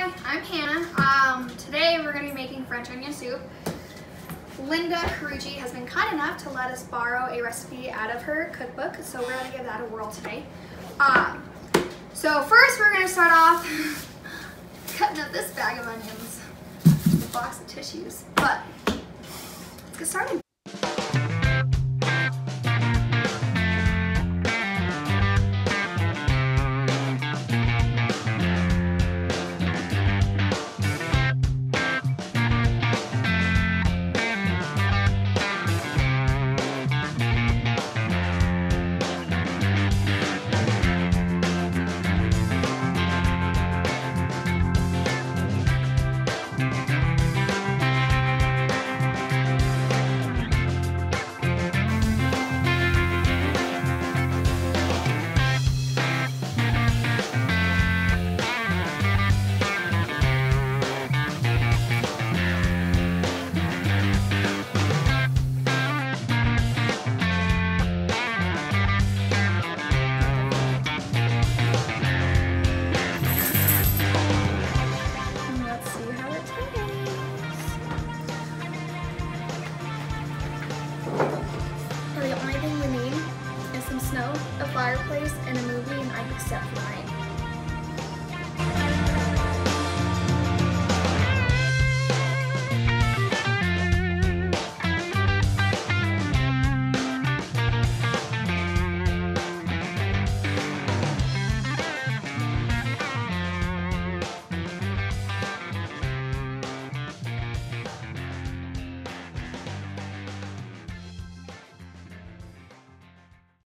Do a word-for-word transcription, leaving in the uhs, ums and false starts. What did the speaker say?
Hi, I'm Hannah. Um, today we're going to be making French onion soup. Linda Carucci has been kind enough to let us borrow a recipe out of her cookbook, so we're going to give that a whirl today. Um, so first we're going to start off cutting up this bag of onions, a box of tissues, but let's get started. The only thing we need is some snow, a fireplace, and a movie, and I could set for the night.